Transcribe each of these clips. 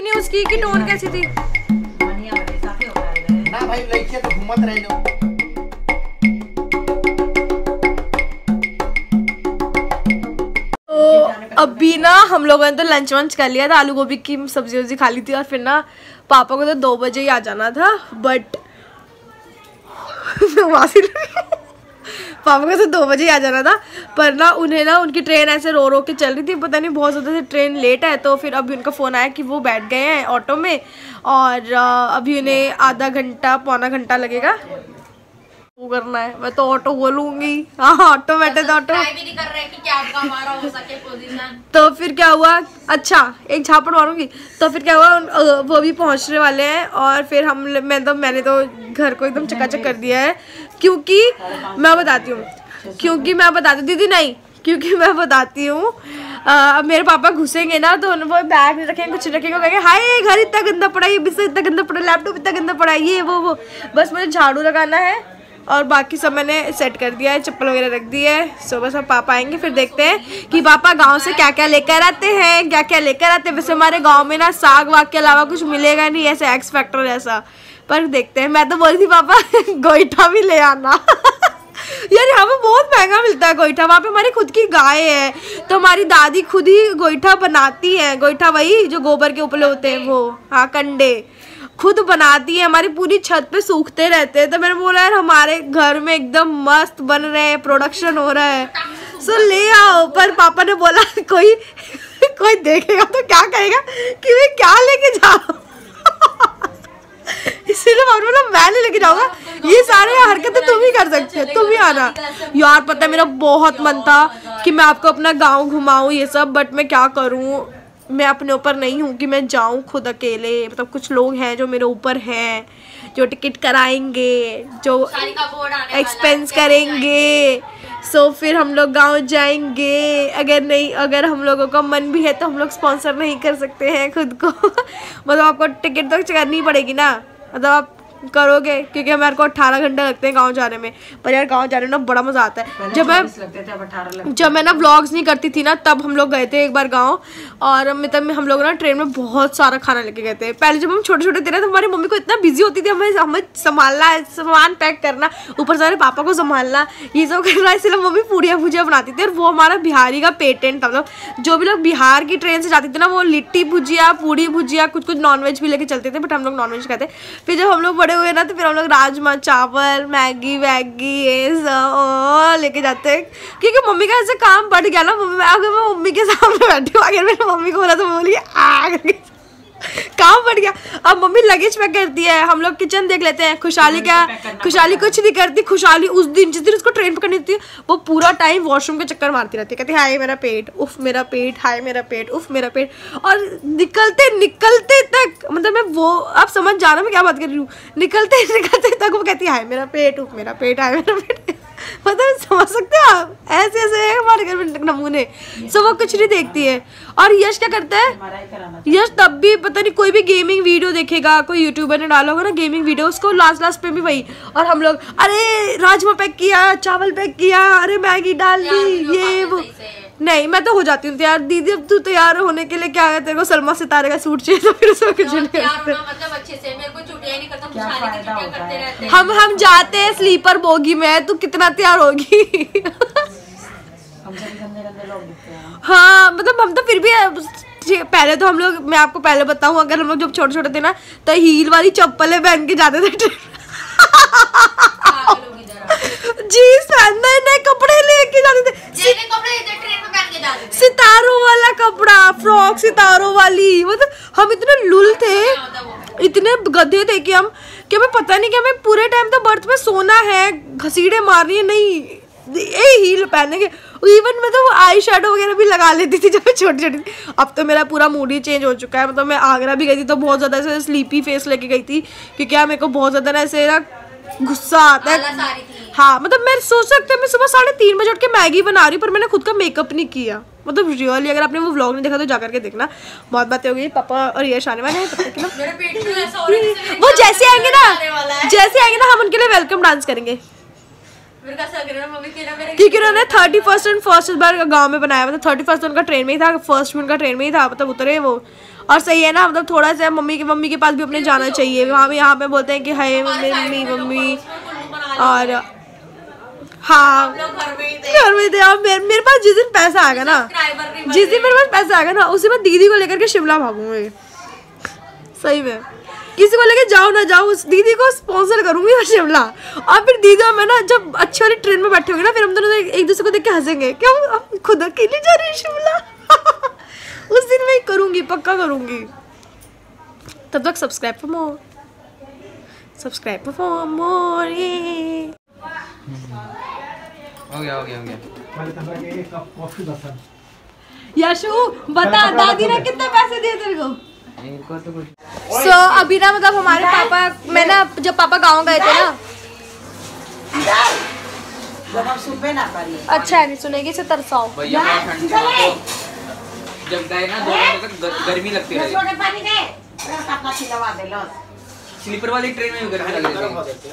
नहीं उसकी कि टोन कैसी थी ना भाई, लड़कियां तो घूमत रहे लो। तो अभी ना हम लोगों ने तो लंच वंच कर लिया था, आलू गोभी की सब्जी वब्जी खा ली थी और फिर ना पापा को तो 2 बजे ही आ जाना था, बट पापा को तो 2 बजे ही आ जाना था, पर ना उन्हें ना उनकी ट्रेन ऐसे रो रो के चल रही थी, पता नहीं बहुत ज़्यादा से ट्रेन लेट है, तो फिर अभी उनका फ़ोन आया कि वो बैठ गए हैं ऑटो में और अभी उन्हें आधा घंटा पौना घंटा लगेगा वो करना है। मैं तो ऑटो बोलूंगी, हाँ ऑटो बैठे तो ऑटो भी नहीं कर रहे कि क्या हमारा हो सके पोजीशन। तो फिर क्या हुआ, अच्छा एक झापड़ मारूंगी, तो फिर क्या हुआ वो भी पहुंचने वाले हैं और फिर मैंने तो घर को एकदम चकाचक कर दिया है, क्योंकि मैं बताती हूँ दीदी नहीं, क्योंकि मैं बताती हूँ अब मेरे पापा घुसेंगे ना तो वो बैग नहीं रखेंगे, कुछ रखेंगे, कहेंगे हाय घर इतना गंदा पड़ा है, ये बिस्तर इतना गंदा पड़ा है, लैपटॉप इतना गंदा पड़ा है, ये वो बस मुझे झाड़ू लगाना है और बाकी सब मैंने सेट कर दिया है, चप्पल वगैरह रख दी है। सो बस अब पापा आएंगे फिर देखते हैं कि पापा गांव से क्या क्या लेकर आते हैं, वैसे हमारे गांव में ना साग वाग के अलावा कुछ मिलेगा नहीं ऐसे एक्स फैक्टर जैसा, पर देखते हैं। मैं तो बोल रही थी पापा गोईठा भी ले आना यार यहाँ पे बहुत महंगा मिलता है गोईठा, वहाँ पे हमारी खुद की गाय है तो हमारी दादी खुद ही गोईठा बनाती है, गोईठा वही जो गोबर के उपले होते हैं वो, हाँ कंडे खुद बनाती है, हमारी पूरी छत पे सूखते रहते हैं। तो मैंने बोला यार हमारे घर में एकदम मस्त बन रहे हैं, प्रोडक्शन हो रहा है, सो ले आओ। पर पापा ने बोला कोई देखेगा तो क्या कहेगा कि मैं क्या लेके जा रहा हूँ इसीलिए मैं नहीं लेके जाऊंगा, ये सारे हरकतें तुम ही कर सकते हो, तुम ही आना। यार पता है मेरा बहुत मन था कि मैं आपको अपना गाँव घुमाऊँ ये सब, बट मैं क्या करूँ, मैं अपने ऊपर नहीं हूँ कि मैं जाऊँ खुद अकेले, मतलब कुछ लोग हैं जो मेरे ऊपर हैं, जो टिकट कराएंगे, जो एक्सपेंस करेंगे, सो फिर हम लोग गाँव जाएंगे। अगर हम लोगों का मन भी है तो हम लोग स्पॉन्सर नहीं कर सकते हैं खुद को मतलब आपको टिकट तो करनी पड़ेगी ना, मतलब आप करोगे, क्योंकि हमारे को 18 घंटे लगते हैं गांव जाने में, पर यार गांव जाने में ना बड़ा मजा आता है। जब मैं ना व्लॉग्स नहीं करती थी ना तब हम लोग गए थे एक बार गांव, और मतलब हम लोग ना ट्रेन में बहुत सारा खाना लेके गए थे। पहले जब हम छोटे छोटे थे ना तो हमारी मम्मी को इतना बिजी होती थी, हमें संभालना, सामान पैक करना, ऊपर से हमारे पापा को संभालना, ये सब करना, इसलिए मम्मी पूड़ियाँ भुजिया बनाती थी। और वो हमारा बिहारी का पेटेंट था, मतलब जो भी लोग बिहार की ट्रेन से जाते थे ना वो लिट्टी भुजिया, पूड़ी भुजिया, कुछ नॉनवेज भी लेके चलते थे, बट हम लोग नॉनवेज खाते। फिर जब हम लोग बड़े हुए ना तो फिर हम लोग राजमा चावल, मैगी वैगी ये सब लेके जाते हैं, क्योंकि मम्मी का ऐसे काम बढ़ गया ना। अगर मैं मम्मी के सामने बैठी हूँ, अगर मैंने मम्मी को बोला तो बोली काम बढ़ गया। अब मम्मी लगेज पैक करती है, हम लोग किचन देख लेते हैं। खुशहाली कुछ नहीं करती, खुशहाली उस दिन जिस दिन उसको ट्रेन पकड़नी थी वो पूरा टाइम वॉशरूम के चक्कर मारती रहती है, कहती हाय मेरा पेट, उफ मेरा पेट, हाय मेरा पेट, उफ मेरा पेट। और निकलते तक, मतलब मैं वो आप समझ जाना मैं क्या बात कर रही हूँ, निकलते तक वो कहती है हाय मेरा पेट, उफ मेरा पेट, हाय मेरा पेट मतलब समझ सकते हो आप, ऐसे है हमारे घर में नमूने। सो वो कुछ नहीं देखती है। और यश क्या करता है, यश तब भी पता नहीं कोई भी गेमिंग वीडियो देखेगा, कोई यूट्यूबर ने डाला होगा ना गेमिंग वीडियो, उसको लास्ट पे भी वही। और हम लोग अरे राजमा पैक किया, चावल पैक किया, अरे मैगी डाल दी, ये वो। नहीं मैं तो हो जाती हूँ यार, दीदी अब तू तैयार होने के लिए क्या है, तेरे को सलमा सितारे का सूट चाहिए तो फिर उसमें कुछ नहीं करते। हम जाते हैं स्लीपर बोगी में, तू कितना तैयार होगी हाँ मतलब हम तो फिर भी पहले तो हम लोग, मैं आपको पहले बताऊं, अगर हम लोग जब छोटे छोटे थे ना तो हील वाली चप्पलें पहन के जाते थे जीन्स नए कपड़े लेके जाते थे, सितारों वाला कपड़ा, फ्रॉक सितारों वाली। मतलब हम इतने लुल थे, इतने गधे थे कि हमें पता नहीं कि हमें पूरे टाइम तो बर्थ में सोना है, घसीड़े मारनी है, नहीं ये हील पहनेंगे। इवन मैं तो आई शेडो वगैरह भी लगा लेती थी जब मैं छोटी छोटी थी। अब तो मेरा पूरा मूड ही चेंज हो चुका है। मतलब मैं आगरा भी गई थी तो बहुत ज़्यादा ऐसे स्लीपी फेस लेके गई थी, क्योंकि मेरे को बहुत ज़्यादा ऐसे ना गुस्सा आता है। हाँ मतलब मैं सोच सकते हैं मैं सुबह 3:30 बजे उठ के मैगी बना रही हूँ, पर मैंने खुद का मेकअप नहीं किया। मतलब रियली अगर आपने वो व्लॉग नहीं देखा तो जाकर के देखना, बहुत बातें हो गई। पापा और यश आने वाले हैं, तब तक ना वो जैसे आएंगे ना हम उनके लिए वेलकम डांस करेंगे, क्योंकि उन्होंने 31st एंड 1st इस बार गाँव में बनाया। मतलब 31st उनका ट्रेन में ही था, 1st में उनका ट्रेन में ही था, मतलब उतरे वो। और सही है ना, मतलब थोड़ा सा मम्मी के पास भी अपने जाना चाहिए। वहाँ भी यहाँ पे बोलते हैं कि हाय मम्मी मम्मी। और हाँ घर में थे। अब मेरे पास जिस दिन पैसा आएगा ना, जिस दिन मेरे पास पैसा आएगा ना, उसी में दीदी को लेकर के शिमला भागूंगी। सही में किसी को लेके जाओ ना जाओ, उस दीदी को स्पॉन्सर करूंगी मैं शिमला। और फिर दीदी और मैं ना जब अच्छी वाली ट्रेन में बैठे होंगे ना, फिर हम दोनों एक दूसरे को देख के हंसेंगे, क्यों हम खुद अकेले जा रहे हैं शिमला। उस दिन मैं करूंगी, पक्का करूंगी। तब तक subscribe for more, subscribe for more. ये हो गया यशु बता, दादी ने कितने पैसे दिए तेरे को? So, अभी ना मतलब हमारे पापा, मैं ना जब पापा गांव गए थे ना, अच्छा है नहीं सुनेगी से तरसाओ। जब गए ना 2 घंटे तक गर्मी लगती रही, स्लीपर वाली ट्रेन में गर्मी लग रही थी।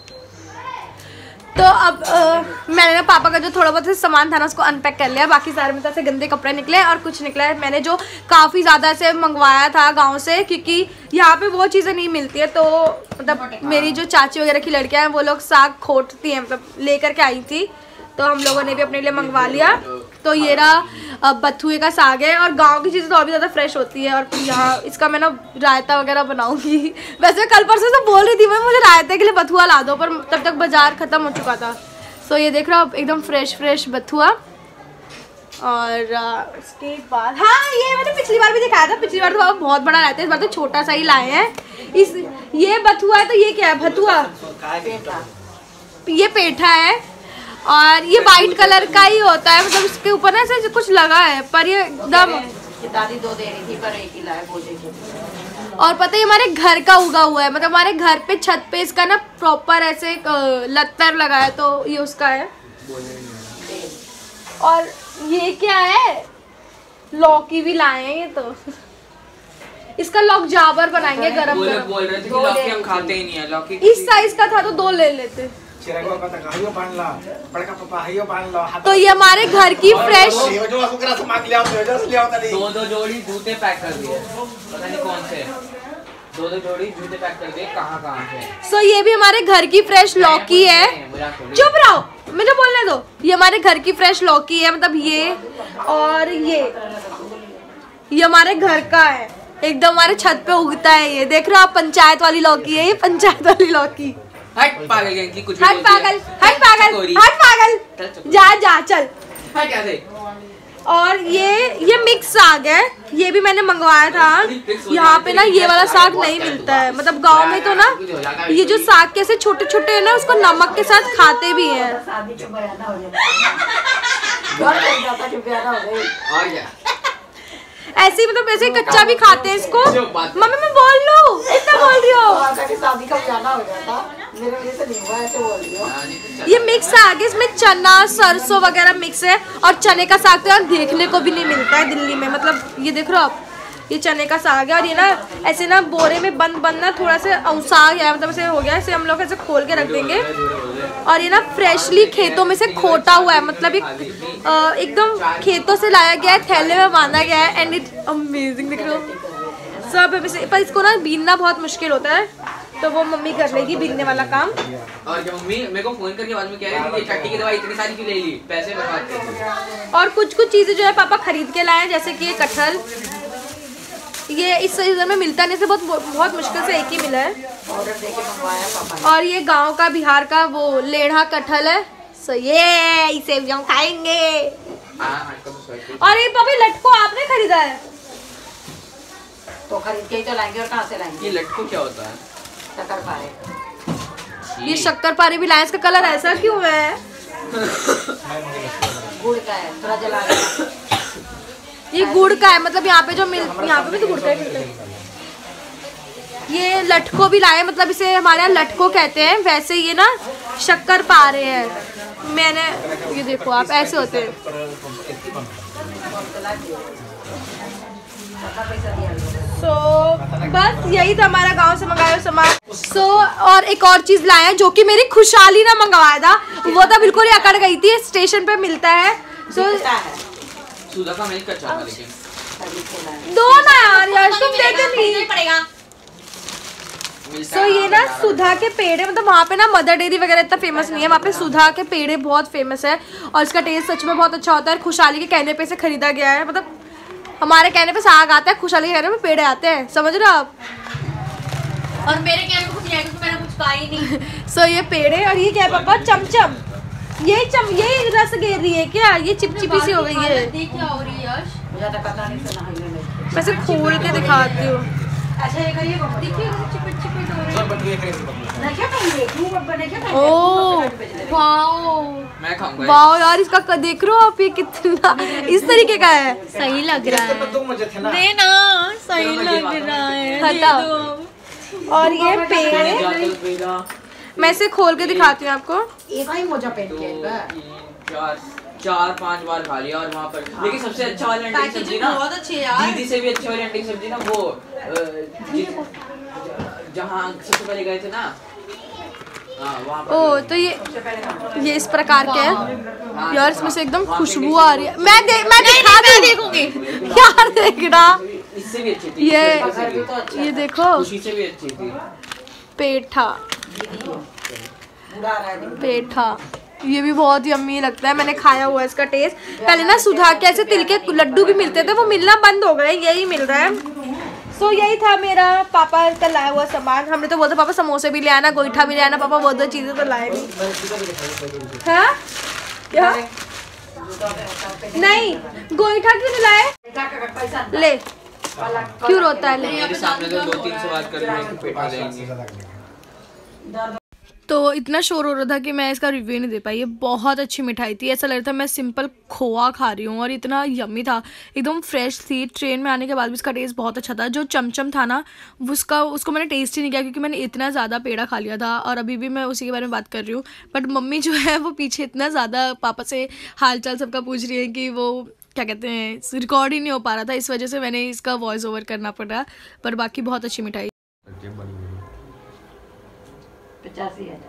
तो अब मैंने ना पापा का जो थोड़ा बहुत सामान था ना उसको अनपैक कर लिया। बाकी सारे में ऐसे गंदे कपड़े निकले और कुछ निकला मैंने जो काफ़ी ज़्यादा ऐसे मंगवाया था गांव से, क्योंकि यहाँ पे वो चीज़ें नहीं मिलती है। तो मतलब मेरी जो चाची वगैरह की लड़कियाँ हैं वो लोग साग खोटती हैं, मतलब लेकर के आई थी, तो हम लोगों ने भी अपने लिए मंगवा लिया। तो ये रहा बथुए का साग है, और गांव की चीज़ें तो और भी ज़्यादा फ्रेश होती है। और यहाँ इसका मैं ना रायता वगैरह बनाऊंगी। वैसे कल परसों से बोल रही थी मैं, मुझे रायते के लिए बथुआ ला दो, पर तब तक बाजार ख़त्म हो चुका था। तो ये देख रहा हूँ एकदम फ्रेश बथुआ। और उसके बाद हाँ, ये मैंने पिछली बार भी दिखाया था। पिछली बार तो बाबा बहुत बड़ा रायता है, इस बार तो छोटा सा ही लाए हैं। ये बथुआ है, तो ये क्या है? भथुआ, ये पेठा है। और ये वाइट कलर का ही होता है, मतलब इसके ऊपर ना ऐसे कुछ लगा है, पर ये एकदम दादी 2 दे रही थी पर 1 ही लाए बोले। और पता है हमारे घर का उगा हुआ है, मतलब हमारे घर पे छत पे इसका ना प्रॉपर ऐसे लत्तर लगा है, तो ये उसका है। और ये क्या है? लौकी भी लाए हैं ये तो। इसका लौक जाबर बनाएंगे गरम गरम। बोल रहे थे कि लौकी हम खाते ही नहीं है। लौकी इस साइज का था तो 2 ले लेते। तो ये हमारे घर की फ्रेश 2 जोड़ी जूते पैक कर दिए, पता नहीं कौन से 2 जोड़ी जूते पैक कर दिए, कहाँ से। सो ये भी हमारे घर की फ्रेश लौकी है। चुप रहो, मुझे बोलने दो। ये हमारे घर की फ्रेश लौकी है, मतलब ये और ये हमारे घर का है, एकदम हमारे छत पे उगता है। ये देख रहे हो आप, पंचायत वाली लौकी है ये, पंचायत वाली लौकी। हट पागल की कुछ हट पागल, हट पागल, हट पागल, जा चल। हट यहाँ से। और ये मिक्स साग है, ये भी मैंने मंगवाया था। यहाँ पे ना ये वाला साग नहीं मिलता है, मतलब गांव में तो ना ये जो साग कैसे छोटे छोटे है ना, उसको नमक के साथ खाते भी हैं। ऐसे ही मतलब ऐसे कच्चा भी खाते हैं इसको। मम्मी मैं बोल लूं, इतना बोल रही हो। ये मिक्स साग है, इसमें चना सरसों वगैरह मिक्स है। और चने का साग तो यार देखने को भी नहीं मिलता है दिल्ली में, मतलब ये देख रहे हो आप, ये चने का साग है। और ये ना ऐसे ना बोरे में बंद ना थोड़ा सा औसा गया, मतलब ऐसे हो गया, ऐसे हम लोग ऐसे खोल के रख देंगे। और ये ना फ्रेशली खेतों में से खोटा हुआ है, मतलब एकदम खेतों से लाया गया है, थैले में बांधा गया है। एंड इट अमेजिंग दिख रहा हो सब। पर इसको ना बीनना बहुत मुश्किल होता है, तो वो मम्मी कर लेगी बीनने वाला काम। और जब मम्मी मेरे को फोन करके बाद में कह रही थी चट्टी की दवाई इतनी सारी क्यों ले ली, पैसे बर्बाद कर दिए। और कुछ चीजें जो है पापा खरीद के लाए हैं, जैसे कि ये कटहल, ये इस सीजन में मिलता नहीं, से बहुत मुश्किल से एक ही मिला है। और ये गांव का, बिहार का वो लेढ़ा कटहल है। सो ये इसे हम खाएंगे। और ये पापा लटको आपने खरीदा है? तो खरीद के ही तो लाएंगे, और कहाँ से लाएंगे? ये लटको क्या होता है? शक्करपारे। ये शक्करपारे भी लाए, इसका कलर ऐसा क्यों है? गुड़ का है, थोड़ा जला रहा। ये गुड़ का है, मतलब यहाँ पे जो यहाँ पे भी तो गुड़ का मिलता है। ये लटको भी लाए, मतलब इसे हमारे यहाँ लटको कहते हैं, वैसे ये ना शक्करपारे हैं। मैंने ये देखो आप, ऐसे होते हैं। सो बस यही था हमारा गांव से मंगाया हुआ सामान। और एक और चीज लाए हैं जो कि मेरी खुशहाली ना मंगवाया था, वो तो बिल्कुल ही अकड़ गई थी। स्टेशन पे मिलता है। सुधा का मिल्क अच्छा था, लेकिन दो ना यार, यश तुम देते नहीं पड़ेगा। सो ये ना सुधा के पेड़े, मतलब वहाँ पे ना मदर डेयरी वगैरह इतना फेमस नहीं है, वहाँ पे सुधा के पेड़े बहुत फेमस है और इसका टेस्ट सच में बहुत अच्छा होता है। खुशहाली के कहने पे से खरीदा गया है, मतलब हमारे कहने पे साग आता है, खुशहाली के कहने पे पेड़े आते हैं, समझ रहे हो आप। और मेरे कहने पे कुछ नहीं, क्योंकि मैंने कुछ कहा ही नहीं। सो ये पेड़े, और ये क्या है पापा, चमचम, ये रस गिर रही है क्या, ये चिपचिपी सी हो गई है। देख क्या हो रही है यश, मुझे तो पता नहीं सुना। वैसे खोल के दिखाती हूँ। अच्छा ये करिए, देखिए चिपट चिपट हो रही है। नहीं क्या पहले क्यों अब बने क्या ओह वाओ, मैं खाऊंगा। वाओ यार, इसका देख रहे हो आप, ये कितना इस तरीके का है। सही लग रहा है। तुम मुझे थे ना। दे ना, सही लग रहा है। हटाओ। और ये पेड़ मैं इसे खोल के दिखाती हूँ आपको। एक ही मोजा पहन के 4-5 बार खा लिया। और वहाँ पर लेकिन सबसे अच्छा वाली अंडे की सब्जी ना, बहुत अच्छी है यार। दीदी से भी अच्छी वाली अंडे की सब्जी ना, वो जहाँ सबसे पहले गए थे ना, वहाँ पर। ओ तो ये इस प्रकार के है यार, इसमें से एकदम खुशबू आ रही है। मैं देखूंगी यार, देखना इससे भी अच्छी थी ये देखो, खुशी से भी अच्छी थी। पेठा ये भी बहुत यम्मी लगता है, मैंने खाया हुआ है इसका टेस्ट। पहले ना सुधा के ऐसे तिल के लड्डू भी मिलते थे, वो मिलना बंद हो गए, यही मिल रहा है। सो यही था मेरा पापा का लाया हुआ सामान। हमने तो बोलते पापा समोसे भी ले आना, गोईठा भी ले आना, पापा बहुत 2 चीजें तो लाए नहीं। हाँ क्या नहीं, गोईठा क्यों नहीं लाए? ले क्यों रोता है? ले मेरे सामने तो 200-300 बात कर रहे हैं कि पेट देंगे। तो इतना शोर हो रहा था कि मैं इसका रिव्यू नहीं दे पाई। ये बहुत अच्छी मिठाई थी, ऐसा लग रहा था मैं सिंपल खोआ खा रही हूँ, और इतना यम्मी था, एकदम फ्रेश थी। ट्रेन में आने के बाद भी इसका टेस्ट बहुत अच्छा था। जो चमचम था ना, उसको मैंने टेस्ट ही नहीं किया, क्योंकि मैंने इतना ज़्यादा पेड़ा खा लिया था, और अभी भी मैं उसी के बारे में बात कर रही हूँ। बट मम्मी जो है वो पीछे इतना ज़्यादा पापा से हाल चाल सबका पूछ रही है कि वो क्या कहते हैं, रिकॉर्ड ही नहीं हो पा रहा था, इस वजह से मैंने इसका वॉइस ओवर करना पड़ा। पर बाकी बहुत अच्छी मिठाई। 85,000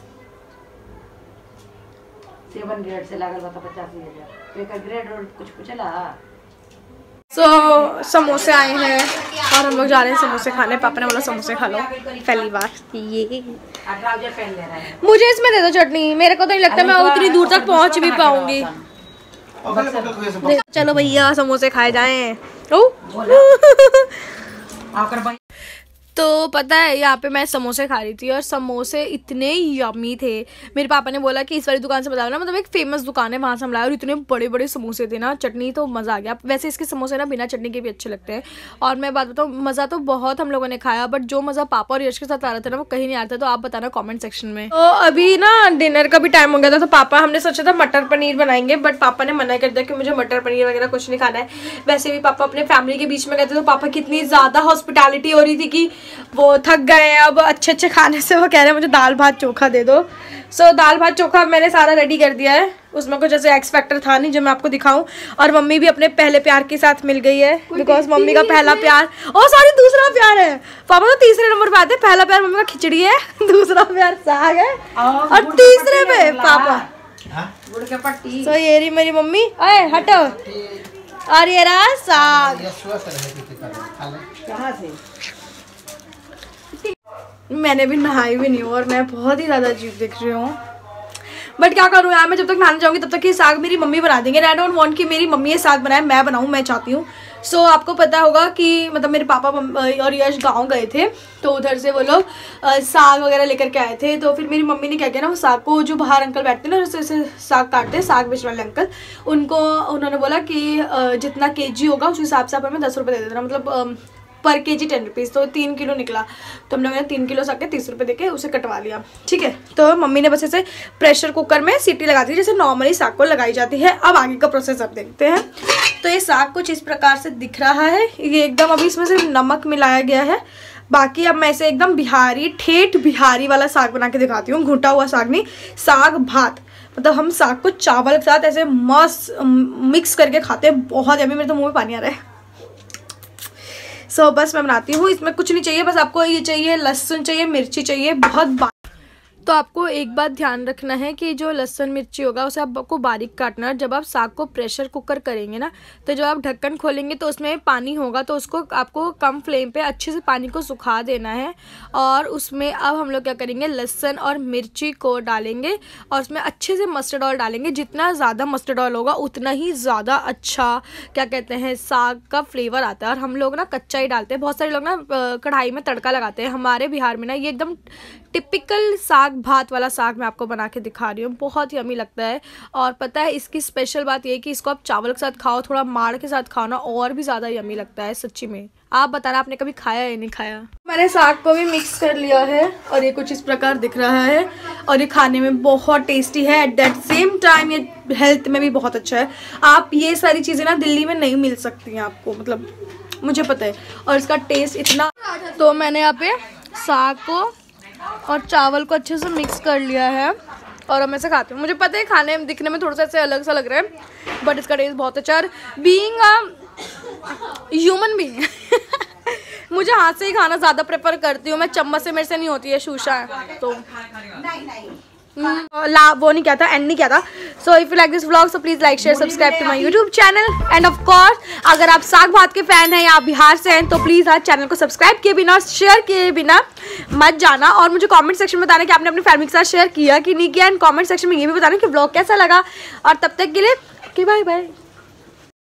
7 ग्रेड से लागल बता 85,000। तो एक ग्रेड और कुछ पूछला। सो समोसे आए हैं और हम लोग जा रहे हैं समोसे खाने। पापा ने बोला समोसे खा लो पहली बार। ये ट्राउजर पहन ले रहा है। मुझे इसमें दे दो चटनी, मेरे को तो नहीं लगता मैं उतनी दूर तक पहुंच भी पाऊंगी। चलो भैया समोसे खाए जाएं। तो पता है यहाँ पे मैं समोसे खा रही थी और समोसे इतने यम्मी थे। मेरे पापा ने बोला कि इस वाली दुकान से बताओ ना, मतलब एक फेमस दुकान है, वहाँ से हम लाए और इतने बड़े बड़े समोसे थे ना, चटनी तो मज़ा आ गया। वैसे इसके समोसे ना बिना चटनी के भी अच्छे लगते हैं। और मैं बात बताऊँ, मज़ा तो बहुत हम लोगों ने खाया, बट जो मज़ा पापा और यश के साथ आ रहा था ना वो कहीं नहीं आ रहा था। तो आप बताना कॉमेंट सेक्शन में। तो अभी ना डिनर का भी टाइम हो गया था, तो पापा हमने सोचा था मटर पनीर बनाएंगे, बट पापा ने मना कर दिया कि मुझे मटर पनीर वगैरह कुछ नहीं खाना है। वैसे भी पापा अपने फैमिली के बीच में गए थे, तो पापा की इतनी ज़्यादा हॉस्पिटैलिटी हो रही थी कि वो थक गए। अब अच्छे अच्छे खाने से वो कह रहे हैं मुझे दाल भात चोखा दे दो। सो दाल भात चोखा मैंने सारा रेडी कर दिया है, उसमें कुछ ऐसे एक्स फैक्टर था नहीं जो मैं आपको दिखाऊं। और मम्मी भी अपने पहले प्यार के साथ मिल गई है, बिकॉज मम्मी का पहला प्यार, ओ सॉरी दूसरा प्यार है। पापा तो तीसरे नंबर पे आते हैं। पहला प्यार मम्मी का खिचड़ी है, दूसरा प्यार साग है, और तीसरे पे पापा। सो ये रही मेरी मम्मी, अरे हटो। और ये रहा साग। मैंने भी नहाई भी नहीं हूँ और मैं बहुत ही ज़्यादा अजीब दिख रही हूँ, बट क्या करूँ यार, मैं जब तक नहाने जाऊँगी तब तक ये साग मेरी मम्मी बना देंगे। आई डोंट वांट कि मेरी मम्मी ये साग बनाए, मैं बनाऊँ, मैं चाहती हूँ। सो आपको पता होगा कि मतलब मेरे पापा और यश गांव गए थे, तो उधर से वो लोग साग वगैरह लेकर के आए थे। तो फिर मेरी मम्मी ने क्या किया ना, वो साग को, जो बाहर अंकल बैठते हैं ना जैसे साग काटते हैं, साग बेचने वाले अंकल, उन्होंने बोला कि जितना केजी होगा उस हिसाब से आप हमें 10 रुपये दे देना, मतलब पर केजी 10 रुपीज़। तो 3 किलो निकला, तो हम लोगों ने 3 किलो साग के 30 रुपये देके उसे कटवा लिया। ठीक है, तो मम्मी ने बस ऐसे प्रेशर कुकर में सीटी लगा दी जैसे नॉर्मली साग को लगाई जाती है। अब आगे का प्रोसेस अब देखते हैं। तो ये साग कुछ इस प्रकार से दिख रहा है, ये एकदम अभी इसमें सिर्फ नमक मिलाया गया है। बाकी अब मैं इसे एकदम बिहारी, ठेठ बिहारी वाला साग बना के दिखाती हूँ। घुटा हुआ साग नहीं, साग भात, मतलब हम साग को चावल के साथ ऐसे मस्त मिक्स करके खाते हैं, बहुत यम्मी। मेरे तो मुँह में पानी आ रहा है। सो बस मैं बनाती हूँ, इसमें कुछ नहीं चाहिए, बस आपको ये चाहिए लहसुन चाहिए, मिर्ची चाहिए, बहुत तो आपको एक बात ध्यान रखना है कि जो लहसुन मिर्ची होगा उसे आपको बारीक काटना है। जब आप साग को प्रेशर कुकर करेंगे ना, तो जब आप ढक्कन खोलेंगे तो उसमें पानी होगा, तो उसको आपको कम फ्लेम पे अच्छे से पानी को सुखा देना है। और उसमें अब हम लोग क्या करेंगे, लहसुन और मिर्ची को डालेंगे और उसमें अच्छे से मस्टर्ड ऑयल डालेंगे। जितना ज़्यादा मस्टर्ड ऑयल होगा उतना ही ज़्यादा अच्छा क्या कहते हैं साग का फ्लेवर आता है। और हम लोग ना कच्चा ही डालते हैं, बहुत सारे लोग ना कढ़ाई में तड़का लगाते हैं। हमारे बिहार में ना ये एकदम टिपिकल साग भात वाला साग मैं आपको बना के दिखा रही हूँ, बहुत यम्मी लगता है। और पता है इसकी स्पेशल बात ये है कि इसको आप चावल के साथ खाओ, थोड़ा माड़ के साथ खाओ ना, और भी ज़्यादा यम्मी लगता है सच्ची में। आप बताना आपने कभी खाया या नहीं खाया। मैंने साग को भी मिक्स कर लिया है और ये कुछ इस प्रकार दिख रहा है और ये खाने में बहुत टेस्टी है। एट दैट सेम टाइम ये हेल्थ में भी बहुत अच्छा है। आप ये सारी चीज़ें ना दिल्ली में नहीं मिल सकती हैं आपको, मतलब मुझे पता है। और इसका टेस्ट इतना, तो मैंने यहाँ पे साग को और चावल को अच्छे से मिक्स कर लिया है और अब मैं इसे खाती हूँ। मुझे पता है खाने में दिखने में थोड़ा सा ऐसे अलग सा लग रहा है, बट इसका टेस्ट बहुत अच्छा है। बीइंग अ ह्यूमन बीइंग मुझे हाथ से ही खाना ज़्यादा प्रेफर करती हूँ मैं, चम्मच से मेरे से नहीं होती है, शूशा है तो वो नहीं क्या था, एंड नहीं क्या था। So if you like this vlog so please like share subscribe to my YouTube channel. And of course अगर आप साग भात के फैन हैं या आप बिहार से हैं तो प्लीज़ आज चैनल को सब्सक्राइब किए बिना और शेयर किए बिना मत जाना। और मुझे कमेंट सेक्शन में बताना कि आपने अपनी फैमिली के साथ शेयर किया कि नहीं किया। एंड कमेंट सेक्शन में ये भी बताना कि व्लॉग कैसा लगा। और तब तक के लिए बाय बाय।